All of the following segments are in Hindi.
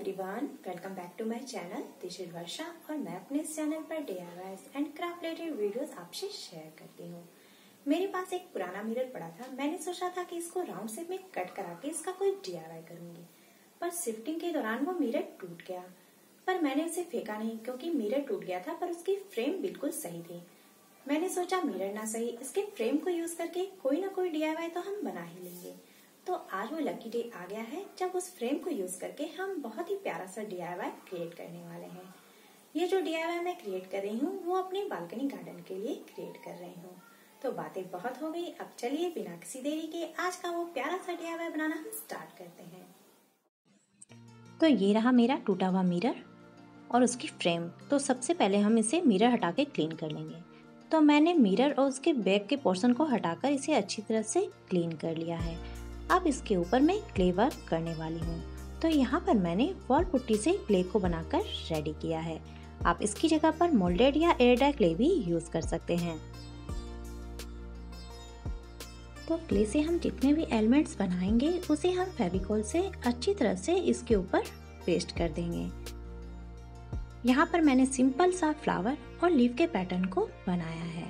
Everyone, welcome back to my channel. This is Varsha और मैं अपने इस चैनल पर DIYs and craft related videos आपसे शेयर करती हूँ। मेरे पास एक पुराना मिरर पड़ा था। मैंने सोचा था कि इसको राउंड शेप में कट करा के इसका कोई DIY करूंगी, पर शिफ्टिंग के दौरान वो मिरर टूट गया। पर मैंने उसे फेंका नहीं क्योंकि मिरर टूट गया था, पर उसकी फ्रेम बिल्कुल सही थी। मैंने सोचा मिरर ना सही, इसके फ्रेम को यूज करके कोई ना कोई DIY तो हम बना ही लेंगे। तो आज वो लकी डे आ गया है जब उस फ्रेम को यूज करके हम बहुत ही प्यारा सा DIY क्रिएट करने वाले हैं। ये जो DIY मैं क्रिएट कर रही हूँ वो अपने बालकनी गार्डन के लिए क्रिएट कर रही हूँ। तो बातें बहुत हो गई, अब चलिए बिना किसी देरी के आज का वो प्यारा सा DIY बनाना हम स्टार्ट करते हैं। तो ये रहा मेरा टूटा हुआ मिरर और उसकी फ्रेम। तो सबसे पहले हम इसे मिरर हटा के क्लीन कर लेंगे। तो मैंने मिरर और उसके बैक के पोर्शन को हटाकर इसे अच्छी तरह से क्लीन कर लिया है। अब इसके ऊपर मैं क्ले वर्क करने वाली हूँ। तो यहाँ पर मैंने वॉल पुट्टी से क्ले को बनाकर रेडी किया है। आप इसकी जगह पर मोल्डेड या एयर ड्राई क्ले भी यूज कर सकते हैं। तो क्ले से हम जितने भी एलिमेंट्स बनाएंगे उसे हम फेविकॉल से अच्छी तरह से इसके ऊपर पेस्ट कर देंगे। यहाँ पर मैंने सिंपल सा फ्लावर और लीफ के पैटर्न को बनाया है।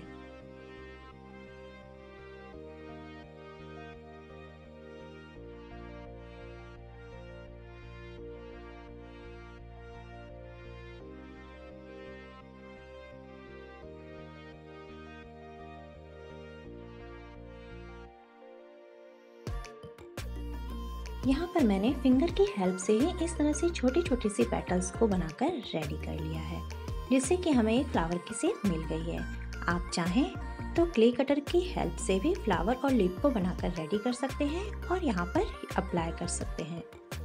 यहाँ पर मैंने फिंगर की हेल्प से ही इस तरह से छोटी छोटी सी पेटल्स को बनाकर रेडी कर लिया है, जिससे कि हमें एक फ्लावर की शेप मिल गई है। आप चाहें तो क्ले कटर की हेल्प से भी फ्लावर और लीफ को बनाकर रेडी कर सकते हैं और यहाँ पर अप्लाई कर सकते हैं।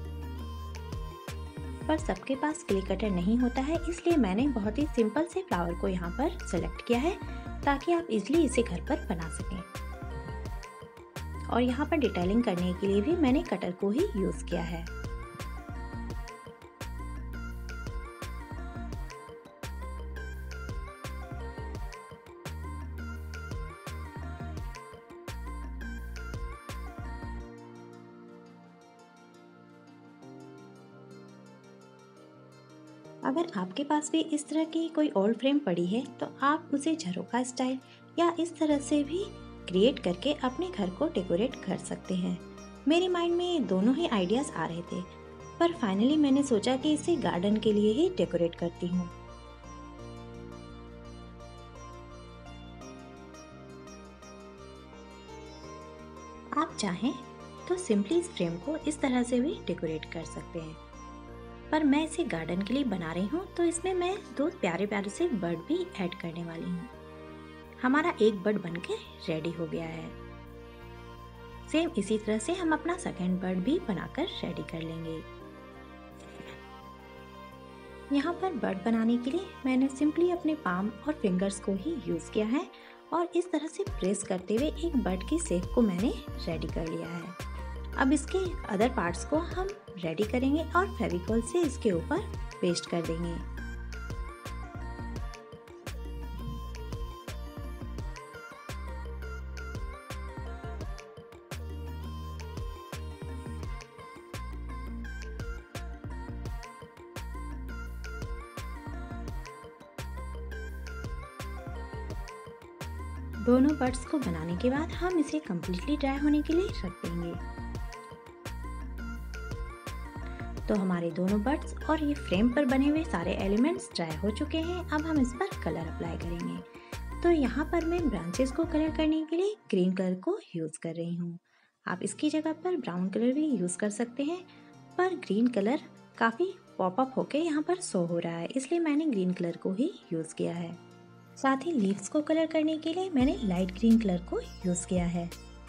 पर सबके पास क्ले कटर नहीं होता है, इसलिए मैंने बहुत ही सिंपल से फ्लावर को यहाँ पर सेलेक्ट किया है ताकि आप इजीली इसे घर पर बना सकें। और यहाँ पर डिटेलिंग करने के लिए भी मैंने कटर को ही यूज किया है। अगर आपके पास भी इस तरह की कोई ओल्ड फ्रेम पड़ी है तो आप उसे झरोखा स्टाइल या इस तरह से भी क्रिएट करके अपने घर को डेकोरेट कर सकते हैं। मेरे माइंड में दोनों ही आइडियाज आ रहे थे, पर फाइनली मैंने सोचा कि इसे गार्डन के लिए ही डेकोरेट करती हूँ। आप चाहें तो सिंपली इस फ्रेम को इस तरह से भी डेकोरेट कर सकते हैं, पर मैं इसे गार्डन के लिए बना रही हूँ तो इसमें मैं दो प्यारे प्यारे से बर्ड भी ऐड करने वाली हूँ। हमारा एक बर्ड बनके रेडी हो गया है। सेम इसी तरह से हम अपना सेकंड बर्ड भी बनाकर रेडी कर लेंगे। यहाँ पर बर्ड बनाने के लिए मैंने सिंपली अपने पाम और फिंगर्स को ही यूज किया है और इस तरह से प्रेस करते हुए एक बर्ड की शेप को मैंने रेडी कर लिया है। अब इसके अदर पार्ट्स को हम रेडी करेंगे और फेविकॉल से इसके ऊपर पेस्ट कर देंगे। दोनों बर्ड्स को बनाने के बाद हम इसे कम्प्लीटली ड्राई होने के लिए रख देंगे। तो हमारे दोनों बर्ड्स और ये फ्रेम पर बने हुए सारे एलिमेंट्स ड्राई हो चुके हैं। अब हम इस पर कलर अप्लाई करेंगे। तो यहाँ पर मैं ब्रांचेस को कलर करने के लिए ग्रीन कलर को यूज कर रही हूँ। आप इसकी जगह पर ब्राउन कलर भी यूज कर सकते हैं, पर ग्रीन कलर काफी पॉपअप होके यहाँ पर शो हो रहा है, इसलिए मैंने ग्रीन कलर को ही यूज किया है। साथ ही लीव्स को कलर करने के लिए मैंने लाइट ग्रीन कलर को यूज किया है।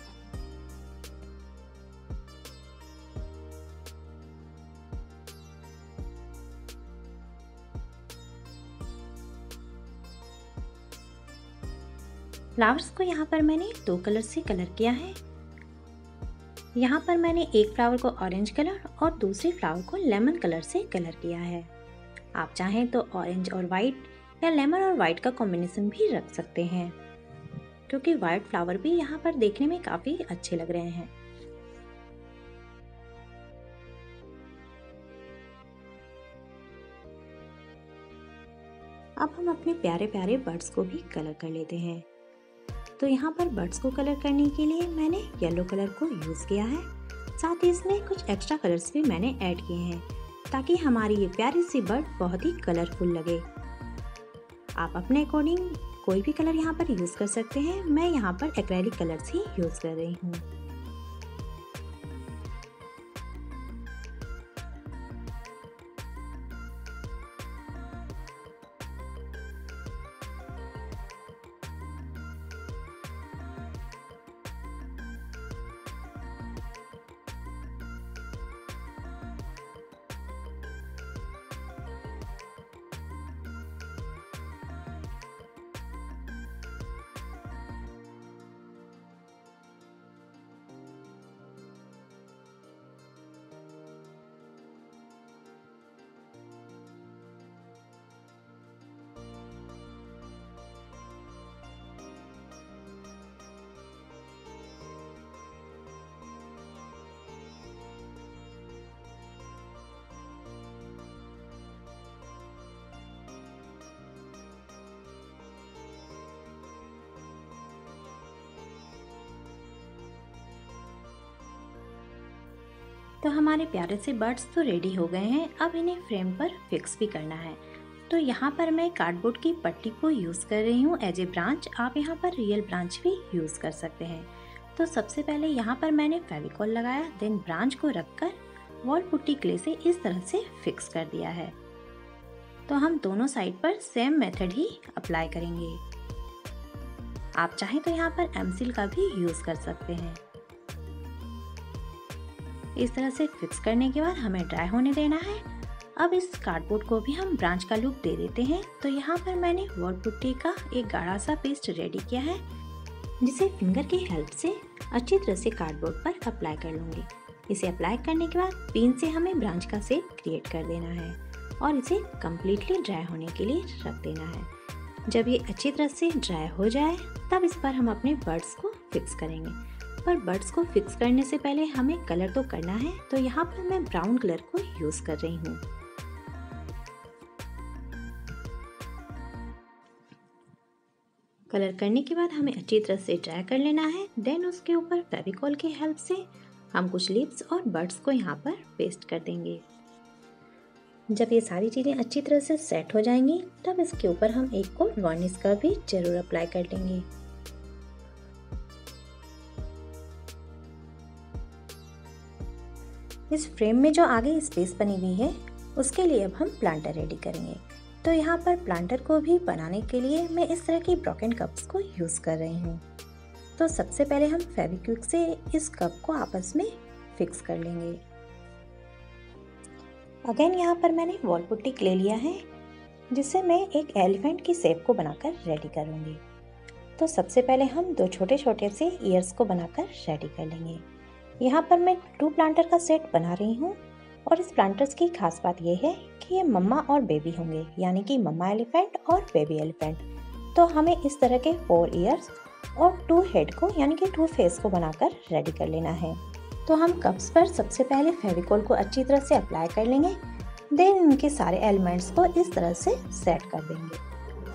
फ्लावर्स को यहाँ पर मैंने दो कलर से कलर किया है। यहाँ पर मैंने एक फ्लावर को ऑरेंज कलर और दूसरे फ्लावर को लेमन कलर से कलर किया है। आप चाहें तो ऑरेंज और वाइट या लेमन और वाइट का कॉम्बिनेशन भी रख सकते हैं, क्योंकि वाइट फ्लावर भी यहाँ पर देखने में काफी अच्छे लग रहे हैं। अपने प्यारे प्यारे बर्ड्स को भी कलर कर लेते हैं। तो यहाँ पर बर्ड्स को कलर करने के लिए मैंने येलो कलर को यूज़ किया है, साथ ही इसमें कुछ एक्स्ट्रा कलर्स भी मैंने ऐड किए हैं ताकि हमारी ये प्यारी सी बर्ड बहुत ही कलरफुल लगे। आप अपने अकॉर्डिंग कोई भी कलर यहाँ पर यूज़ कर सकते हैं। मैं यहाँ पर एक्रेलिक कलर्स ही यूज़ कर रही हूँ। तो हमारे प्यारे से बर्ड्स तो रेडी हो गए हैं। अब इन्हें फ्रेम पर फिक्स भी करना है। तो यहाँ पर मैं कार्डबोर्ड की पट्टी को यूज़ कर रही हूँ एज ए ब्रांच। आप यहाँ पर रियल ब्रांच भी यूज़ कर सकते हैं। तो सबसे पहले यहाँ पर मैंने फेविकॉल लगाया, देन ब्रांच को रखकर वॉल पुट्टी क्ले से इस तरह से फिक्स कर दिया है। तो हम दोनों साइड पर सेम मेथड ही अप्लाई करेंगे। आप चाहें तो यहाँ पर एमसील का भी यूज़ कर सकते हैं। इस तरह से फिक्स करने के बाद हमें ड्राई होने देना है। अब इस कार्डबोर्ड को भी हम ब्रांच का लुक दे देते हैं। तो यहाँ पर मैंने वॉल पुट्टी का एक गाढ़ा सा पेस्ट रेडी किया है, जिसे फिंगर की हेल्प से अच्छी तरह से कार्डबोर्ड पर अप्लाई कर लूँगी। इसे अप्लाई करने के बाद पिन से हमें ब्रांच का शेप क्रिएट कर देना है और इसे कम्प्लीटली ड्राई होने के लिए रख देना है। जब ये अच्छी तरह से ड्राई हो जाए तब इस पर हम अपने बर्ड्स को फिक्स करेंगे। पर बर्ड्स को फिक्स करने से पहले हमें कलर तो करना है। तो यहाँ पर मैं ब्राउन कलर को यूज़ कर रही हूँ। कलर करने के बाद हमें अच्छी तरह से ड्राई कर लेना है। देन उसके ऊपर फेविकॉल की हेल्प से हम कुछ लिप्स और बर्ड्स को यहाँ पर पेस्ट कर देंगे। जब ये सारी चीज़ें अच्छी तरह से सेट हो जाएंगी तब इसके ऊपर हम एक कोट वार्निश का भी जरूर अप्लाई कर देंगे। इस फ्रेम में जो आगे स्पेस बनी हुई है उसके लिए अब हम प्लांटर रेडी करेंगे। तो यहाँ पर प्लांटर को भी बनाने के लिए मैं इस तरह की ब्रोकन कप्स को यूज़ कर रही हूँ। तो सबसे पहले हम फेविक्विक से इस कप को आपस में फिक्स कर लेंगे। अगेन यहाँ पर मैंने वॉल पुट्टी ले लिया है, जिससे मैं एक एलिफेंट की शेप को बनाकर रेडी करूँगी। तो सबसे पहले हम दो छोटे छोटे से ईयर्स को बनाकर रेडी कर लेंगे। यहाँ पर मैं 2 प्लांटर का सेट बना रही हूँ और इस प्लांटर्स की खास बात यह है कि ये मम्मा और बेबी होंगे, यानी कि मम्मा एलिफेंट और बेबी एलिफेंट। तो हमें इस तरह के 4 ईयर्स और 2 हेड को यानी कि 2 फेस को बनाकर रेडी कर लेना है। तो हम कप्स पर सबसे पहले फेविकॉल को अच्छी तरह से अप्लाई कर लेंगे। देन इनके सारे एलिमेंट्स को इस तरह से सेट कर देंगे।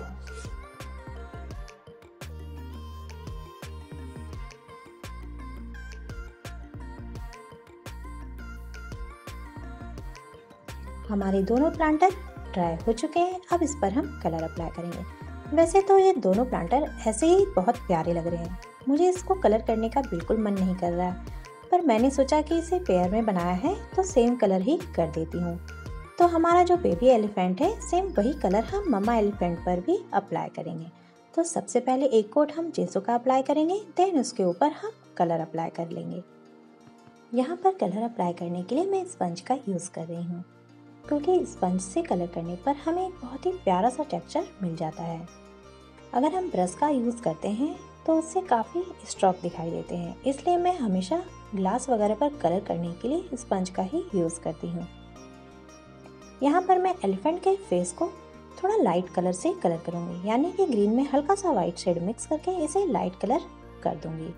हमारे दोनों प्लांटर ड्राई हो चुके हैं। अब इस पर हम कलर अप्लाई करेंगे। वैसे तो ये दोनों प्लांटर ऐसे ही बहुत प्यारे लग रहे हैं, मुझे इसको कलर करने का बिल्कुल मन नहीं कर रहा है, पर मैंने सोचा कि इसे पेयर में बनाया है तो सेम कलर ही कर देती हूँ। तो हमारा जो बेबी एलिफेंट है सेम वही कलर हम मम्मा एलिफेंट पर भी अप्लाई करेंगे। तो सबसे पहले एक कोट हम जेसो का अप्लाई करेंगे, देन उसके ऊपर हम कलर अप्लाई कर लेंगे। यहाँ पर कलर अप्लाई करने के लिए मैं स्पंज का यूज़ कर रही हूँ, क्योंकि स्पंज से कलर करने पर हमें एक बहुत ही प्यारा सा टेक्सचर मिल जाता है। अगर हम ब्रश का यूज़ करते हैं तो उससे काफ़ी स्ट्रोक दिखाई देते हैं, इसलिए मैं हमेशा ग्लास वगैरह पर कलर करने के लिए स्पंज का ही यूज़ करती हूँ। यहाँ पर मैं एलिफेंट के फेस को थोड़ा लाइट कलर से कलर करूँगी, यानी कि ग्रीन में हल्का सा वाइट शेड मिक्स करके इसे लाइट कलर कर दूँगी।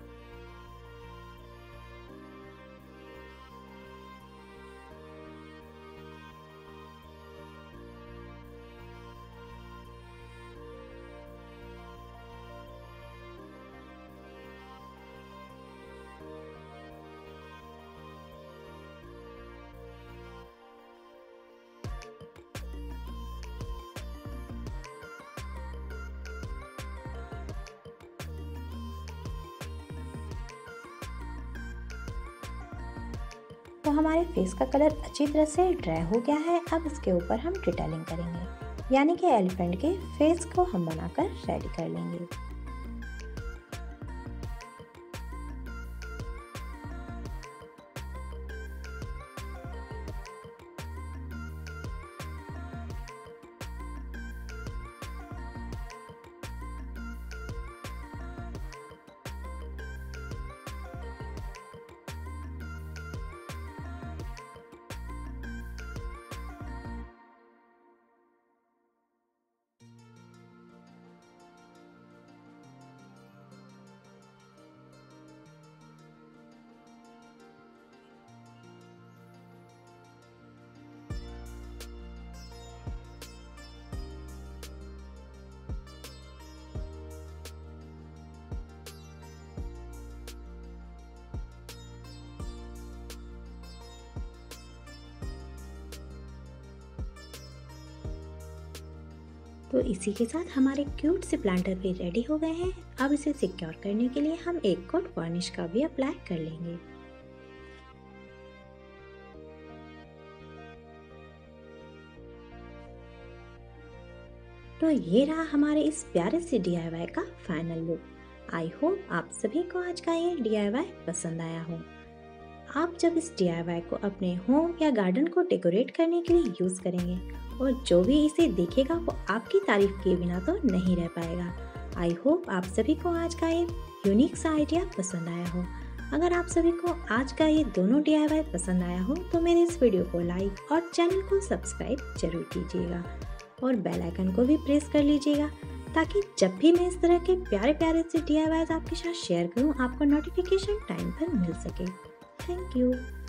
तो हमारे फेस का कलर अच्छी तरह से ड्राई हो गया है। अब इसके ऊपर हम डिटेलिंग करेंगे, यानी कि एलिफेंट के फेस को हम बनाकर रेडी कर लेंगे। तो इसी के साथ हमारे क्यूट से प्लांटर भी रेडी हो गए हैं। अब इसे सिक्योर करने के लिए हम एक कोट वार्निश का भी अप्लाई कर लेंगे। तो ये रहा हमारे इस प्यारे से DIY का फाइनल लुक। आई होप आप सभी को आज का ये DIY पसंद आया हो। आप जब इस DIY को अपने होम या गार्डन को डेकोरेट करने के लिए यूज़ करेंगे और जो भी इसे देखेगा वो आपकी तारीफ किए बिना तो नहीं रह पाएगा। आई होप आप सभी को आज का ये यूनिक सा आइडिया पसंद आया हो। अगर आप सभी को आज का ये दोनों DIY पसंद आया हो तो मेरे इस वीडियो को लाइक और चैनल को सब्सक्राइब जरूर कीजिएगा और बेल आइकन को भी प्रेस कर लीजिएगा, ताकि जब भी मैं इस तरह के प्यारे प्यारे से DIYs आपके साथ शेयर करूँ आपको नोटिफिकेशन टाइम पर मिल सके। Thank you.